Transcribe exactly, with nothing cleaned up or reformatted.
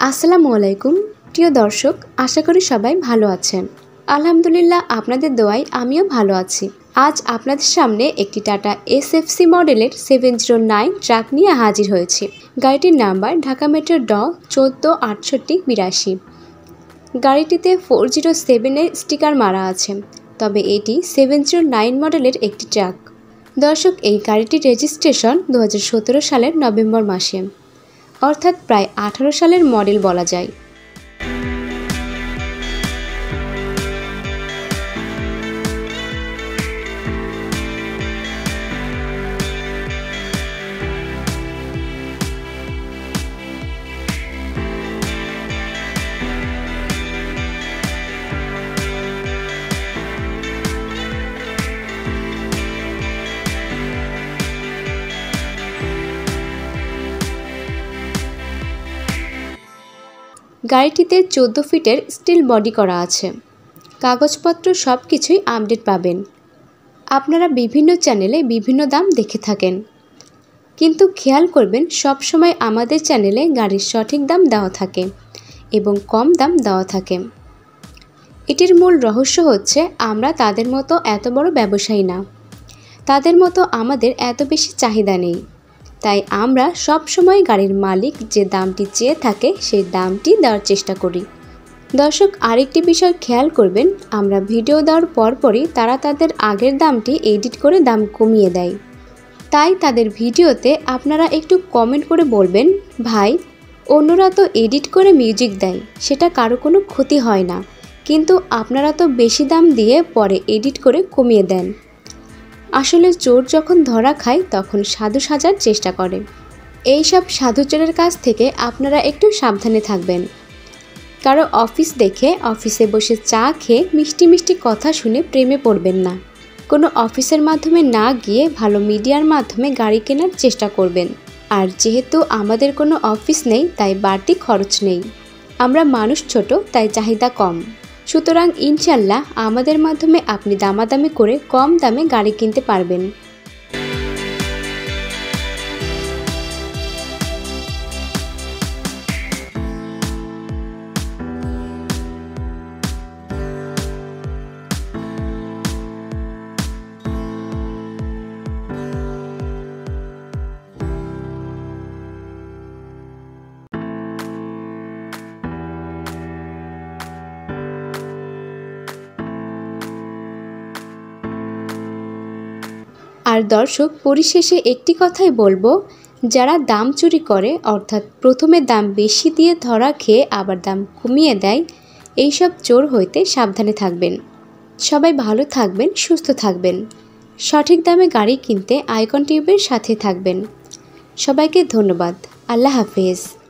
আসসালামু আলাইকুম প্রিয় দর্শক, আশা করি সবাই ভালো আছেন। আলহামদুলিল্লাহ, আপনাদের দোয়ায় আমিও ভালো আছি। আজ আপনাদের সামনে একটি টাটা এস এফ সি মডেলের সেভেন জিরো নাইন ট্রাক নিয়ে হাজির হয়েছি। গাড়িটির নাম্বার ঢাকা মেট্রো ড চোদ্দো আটষট্টি বিরাশি। গাড়িটিতে ফোর জিরো সেভেনের স্টিকার মারা আছে, তবে এটি সেভেন জিরো নাইন মডেলের একটি ট্রাক। দর্শক, এই গাড়িটির রেজিস্ট্রেশন দু হাজার সতেরো সালের নভেম্বর মাসে, অর্থাৎ প্রায় আঠারো সালের মডেল বলা যায়। গাড়িটিতে চোদ্দো ফিটের স্টিল বডি করা আছে। কাগজপত্র সব কিছুই আপডেট পাবেন। আপনারা বিভিন্ন চ্যানেলে বিভিন্ন দাম দেখে থাকেন, কিন্তু খেয়াল করবেন সব সময় আমাদের চ্যানেলে গাড়ির সঠিক দাম দেওয়া থাকে এবং কম দাম দেওয়া থাকে। এটির মূল রহস্য হচ্ছে আমরা তাদের মতো এত বড় ব্যবসায়ী না, তাদের মতো আমাদের এত বেশি চাহিদা নেই। তাই আমরা সব সময় গাড়ির মালিক যে দামটি চেয়ে থাকে সেই দামটি দেওয়ার চেষ্টা করি। দর্শক, আরেকটি বিষয় খেয়াল করবেন, আমরা ভিডিও দেওয়ার পরপরই তারা তাদের আগের দামটি এডিট করে দাম কমিয়ে দেয়। তাই তাদের ভিডিওতে আপনারা একটু কমেন্ট করে বলবেন, ভাই অন্যরা তো এডিট করে মিউজিক দেয়, সেটা কারো কোনো ক্ষতি হয় না, কিন্তু আপনারা তো বেশি দাম দিয়ে পরে এডিট করে কমিয়ে দেন। আসলে চোর যখন ধরা খায় তখন সাধু সাজার চেষ্টা করে। এই সব সাধু চোরের কাছ থেকে আপনারা একটু সাবধানে থাকবেন। কারো অফিস দেখে অফিসে বসে চা খেয়ে মিষ্টি মিষ্টি কথা শুনে প্রেমে পড়বেন না। কোনো অফিসের মাধ্যমে না গিয়ে ভালো মিডিয়ার মাধ্যমে গাড়ি কেনার চেষ্টা করবেন। আর যেহেতু আমাদের কোনো অফিস নেই, তাই বাড়তি খরচ নেই। আমরা মানুষ ছোট, তাই চাহিদা কম। সুতরাং ইনশাল্লাহ আমাদের মাধ্যমে আপনি দামাদামি করে কম দামে গাড়ি কিনতে পারবেন। আর দর্শক, পরিশেষে একটি কথাই বলবো, যারা দাম চুরি করে, অর্থাৎ প্রথমে দাম বেশি দিয়ে ধরা খেয়ে আবার দাম কমিয়ে দেয়, এইসব চোর হইতে সাবধানে থাকবেন। সবাই ভালো থাকবেন, সুস্থ থাকবেন। সঠিক দামে গাড়ি কিনতে আইকন টিউবের সাথে থাকবেন। সবাইকে ধন্যবাদ। আল্লাহ হাফেজ।